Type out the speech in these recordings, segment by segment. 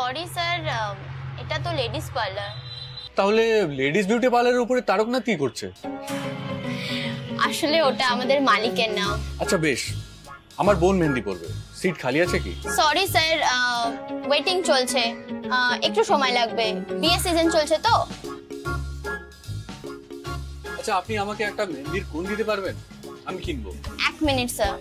Sorry sir, এটা তো ladies parlour. তাহলে লেডিস বিউটি পার্লারের উপরে তারকনাথ কি করছে? আসলে ওটা আমাদের মালিকের নাম। আচ্ছা বেশ, আমার বোন মেহেন্দি করবে, সিট খালি আছে কি? সরি স্যার, ওয়েটিং চলছে, একটু সময় লাগবে, বিয়ে সিজন চলছে তো। আচ্ছা আপনি আমাকে একটা মেহেন্দির কোন দিতে পারবেন? আমি কিনবো। 1 মিনিট স্যার।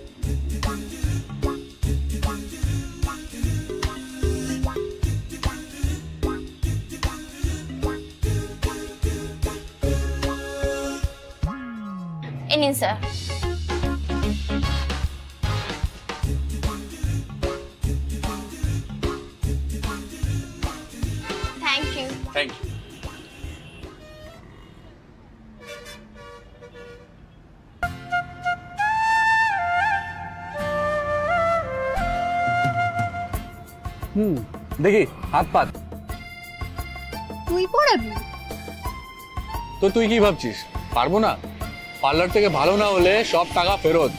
এই নিন sir. Thank you. Thank you. দেখি হাত পাত। তুই পড়াবি? তো তুই কি ভাবছিস পারবো না? পার্লার থেকে ভালো না হলে সব টাকা ফেরত।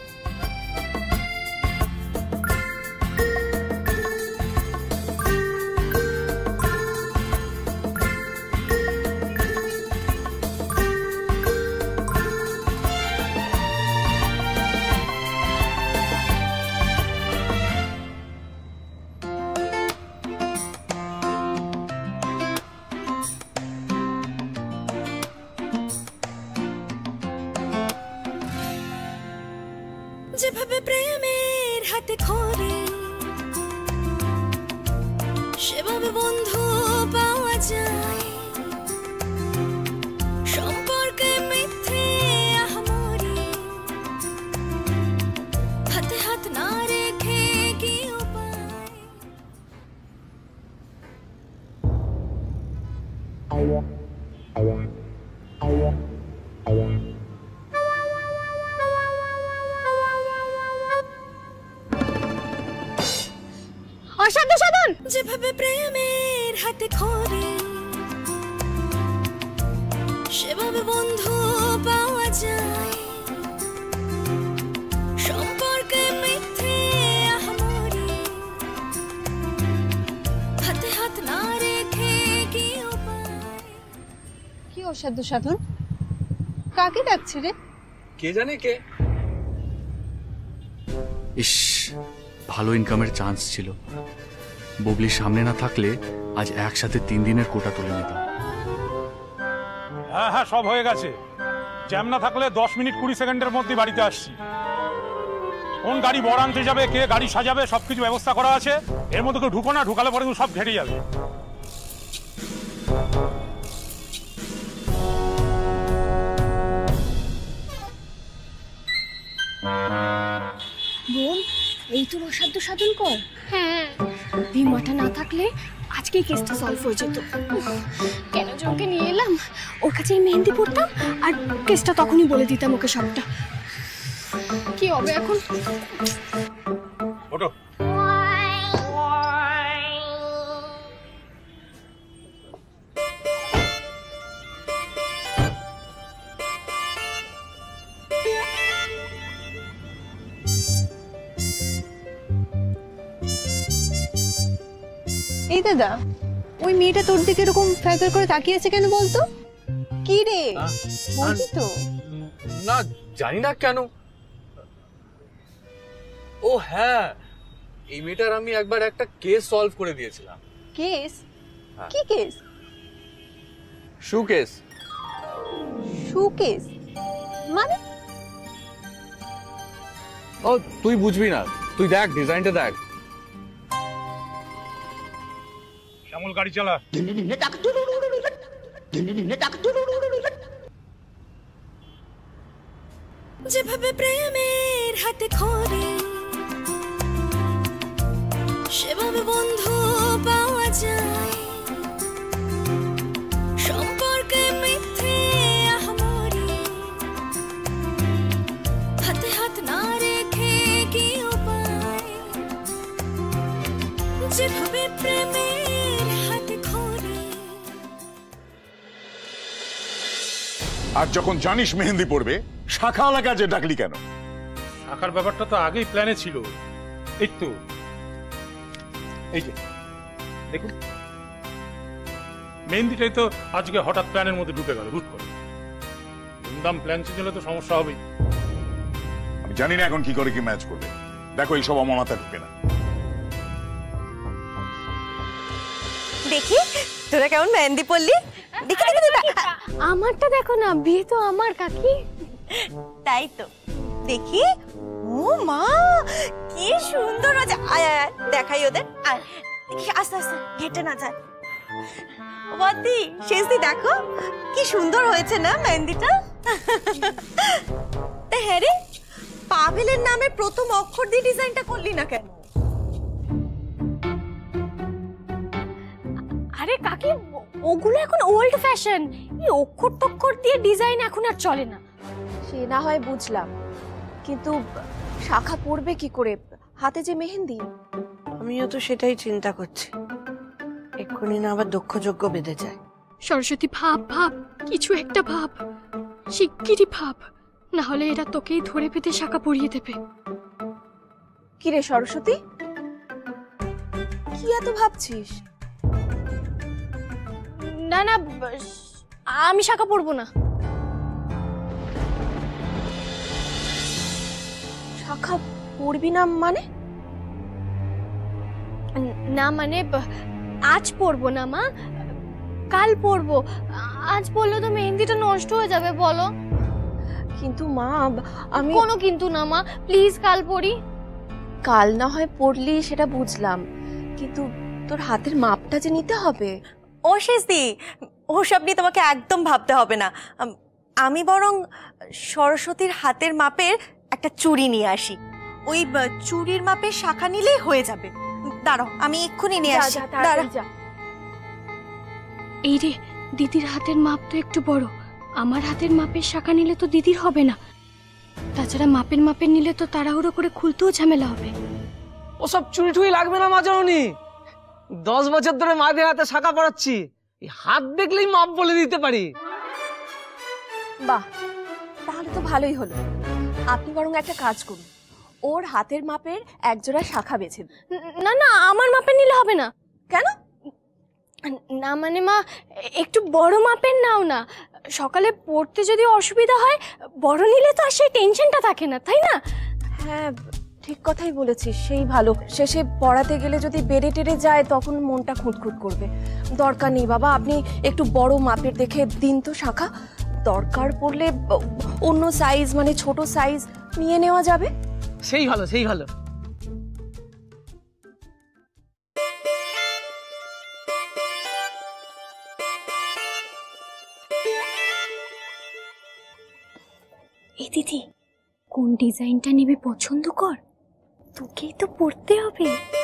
যেভাবে প্রেমের হাতে খড়ি সেভাবে বন্ধু পাওয়া যায়, সম্পর্কে মিথ্যে আহামরি হাতে হাত না রেখে কি উপায়। অসাধ্য সাধন। যেভাবে প্রেমের হাতে খড়ি সেভাবে বন্ধু পাওয়া যায়, সম্পর্কে মিথ্যে আহামরি হাতে হাত না রেখে কি উপায়। কি অসাধ্য সাধন? কাকে ডাকছে রে? কে জানে কে? ইস, ভালো ইনকামের চান্স ছিল। বুবলি সামনে না থাকলে আজ একসাথে 3 দিনের কোটা তুলে নিতাম। হ্যাঁ হ্যাঁ, সব হয়ে গেছে। জ্যাম না থাকলে 10 মিনিট 20 সেকেন্ডের মধ্যে বাড়িতে আসছি। কোন গাড়ি বর আনতে যাবে, কে গাড়ি সাজাবে, সবকিছু ব্যবস্থা করা আছে। এর মধ্যে কেউ ঢুকো না, ঢুকালে পরে সব ঘেটে যাবে। বোন, এই তোর অসাধ্য সাধন কর। হ্যাঁ, ভীমাটা না থাকলে আজকেই কেসটা সলভ হয়ে যেত। কেন যে ওকে নিয়ে এলাম, ওর কাছে মেহেন্দি পড়তাম আর কেসটা তখনই বলে দিতাম ওকে সবটা। কি হবে এখন? ওঠো। এই দাদা, ওই মেয়েটা তোর দিকে এরকম ফ্যাকার করে তাকিয়েছে কেন বলতো? কি রে বলবি তো? না জানি না কেন। ও হ্যাঁ, এই মেয়েটার আমি একবার একটা কেস সলভ করে দিয়েছিলাম। কেস? কি case? Shoe case. Shoe case মানে? ও তুই বুঝবি না, তুই দেখ ডিজাইনটা দেখ। শ্যামল গাড়ি চালা। যেভাবে প্রেমের হাতে খড়ি সেভাবে বন্ধু পাওয়া যায়, সম্পর্কে মিথ্যে আহামরি হাতে হাত না রেখে কি উপায়। যেভাবে প্রেমের হাতে খড়ি। আর যখন জানিস মেহেন্দি পড়বে, শাখা লাগা যে ডাকলি কেন? শাখার ব্যাপারটা তো আগেই প্ল্যানে ছিল। এই তো, এই যে দেখুন মেহেন্দিটাই তো আজকে হঠাৎ প্ল্যানের মধ্যে ঢুকে গেল হুট করে। ধুমধাম প্ল্যান চেঞ্জ হলে তো সমস্যা হবেই। আমি জানি না এখন কি করে কি ম্যাচ করবে। দেখো এইসব আমার মাথায় ঢুকে না। দেখি তোরা কেমন মেহেন্দি পড়লি, দেখি আমারটা দেখো না, বিয়ে তো আমার কাকি। তাই তো দেখি। ও মা কি সুন্দর হয়েছে। আয় আয় আয় দেখাই ওদের। আয় দেখি আস্তে আস্তে হেঁটে না যায়। বদি শেষদি দেখো কি সুন্দর হয়েছে না মেহেন্দিটা। হ্যাঁ রে, পাভেলের নামে প্রথম অক্ষর দিয়ে ডিজাইনটা করলি না কেন? আরে কাকি, ওগুলো এখন ওল্ড ফ্যাশন। এই অক্ষর টক্ষর দিয়ে ডিজাইন এখন আর চলে না। সে না হয় বুঝলাম, কিন্তু শাখা পড়বে কি করে, হাতে যে মেহেন্দি। আমিও তো সেটাই চিন্তা করছি, এক্ষুনি না আবার দক্ষযজ্ঞ বেঁধে যায়। সরস্বতী ভাব ভাব, কিছু একটা ভাব, শিগগিরই ভাব, না হলে এরা তোকেই ধরে পেতে শাখা পরিয়ে দেবে। কি রে সরস্বতী, কি এত ভাবছিস? না না, আমি শাখা পরবো না। শাখা পড়বি না মানে? না মানে আজ পরবো না মা, কাল পরবো। আজ পরলে তো মেহেন্দিটা নষ্ট হয়ে যাবে বলো। কিন্তু মা, আমি কোনো কিন্তু না মা, প্লিজ কাল পরি। কাল না হয় পড়লি সেটা বুঝলাম, কিন্তু তোর হাতের মাপটা যে নিতে হবে। ও শেষদি, ওসব নিয়ে তোমাকে একদম ভাবতে হবে না। আমি বরং সরস্বতীর হাতের মাপের একটা চুড়ি নিয়ে আসি, ওই চুড়ির মাপের শাখা নিলেই হয়ে যাবে। দাঁড়াও আমি এক্ষুনি নিয়ে আসি। এই রে, দিদির হাতের মাপ তো একটু বড়, আমার হাতের মাপের শাখা নিলে তো দিদির হবে না। তাছাড়া মাপের নিলে তো তাড়াহুড়ো করে খুলতেও ঝামেলা হবে। ওসব চুরি টুরি লাগবে না মা জননী, 10 বছর ধরে মাদের হাতে শাখা পড়াচ্ছি, এই হাত দেখলেই মাপ বলে দিতে পারি। বাহ, তাহলে তো ভালোই হলো। আপনি বরং একটা কাজ করুন, ওর হাতের মাপের একজোড়া শাখা বেছে দিন। না না, আমার মাপের নিলে হবে না। কেন? না মানে মা, একটু বড় মাপের নাও না, সকালে পড়তে যদি অসুবিধা হয়, বড় নিলে তো আর সেই টেনশনটা থাকে না, তাই না? হ্যাঁ ঠিক কথাই বলেছিস, সেই ভালো। শেষে পড়াতে গেলে যদি বেড়ে টেড়ে যায় তখন মনটা খুঁতখুত করবে। দরকার নেই বাবা, আপনি একটু বড় মাপের দেখে দিন তো শাখা। দরকার পড়লে অন্য সাইজ মানে ছোট সাইজ নিয়ে নেওয়া যাবে। সেই ভালো, সেই ভালো। এই দিদি, কোন ডিজাইনটা নেবে পছন্দ কর, তোকেই তো পড়তে হবে।